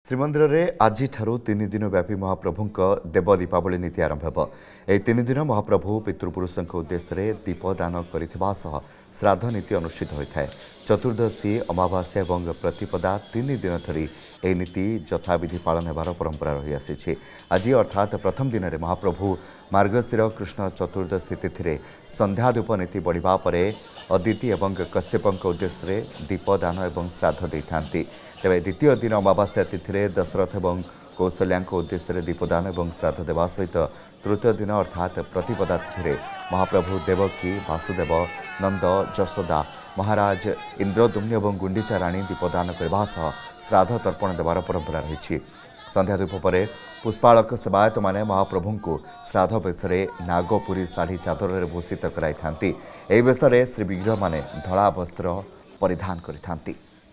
श्रीमंदिर में आज 3 दिन व्यापी महाप्रभु देव दीपावली नीति आरंभ हो। यह 3 दिन महाप्रभु पितृपुरुषों उद्देश्य दीपदान करथिबा सह श्राद्ध नीति अनुष्ठित होता है। चतुर्दशी अमावास्या और प्रतिपदा 3 दिन धरी यह नीति यथाविधि पालन होबार परंपरा रही आसी। आज अर्थात प्रथम दिन में महाप्रभु मार्गशीर कृष्ण चतुर्दशी तिथि संध्या धूप नीति बढ़िबा परे अदिति और कश्यप उद्देश्य दीपदान और श्राद्ध देता। तेज द्वितीय दिन अमावास्या तिथि दशरथ और कौशल्या उद्देश्य दीपदान और श्राद्ध देवा सहित तृतीय दिन अर्थात प्रतिपदा तिथि महाप्रभु देवकी वासुदेव नंद यशोदा महाराज इंद्रदुम्न और गुंडीचा राणी दीपदान करने सह श्राद्ध तर्पण देवार परंपरा रही। संध्या धूप पर पुष्पालक सेवायत माने महाप्रभु को श्राद्ध बेश नागपुरी शाढ़ी चादर भूषित कराई। बेश श्रीविग्रह माने धड़ा वस्त्र परिधान करिथांती।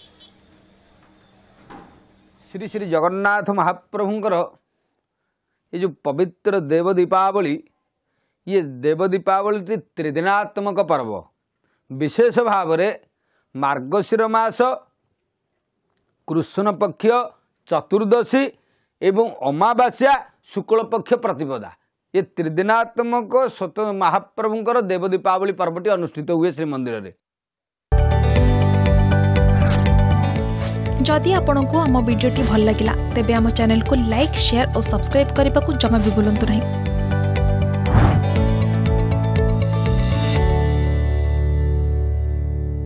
श्री श्री जगन्नाथ महाप्रभुंकर ये जो पवित्र देव दीपावली, ये देव दीपावली त्रिदिनात्मक पर्व विशेष भाव में मार्गशीर मास कृष्ण पक्ष चतुर्दशी एवं अमावास्या शुक्ल पक्ष प्रतिपदा ये त्रिदिनात्मक स्वतः महाप्रभुंकर देव दीपावली पर्वटी अनुष्ठित हुए श्रीमंदिर में। जदि आपंक आम भिडी भल लगा तेब आम चैनल को लाइक शेयर और सब्सक्राइब करने को जमा भी भूलु नहीं।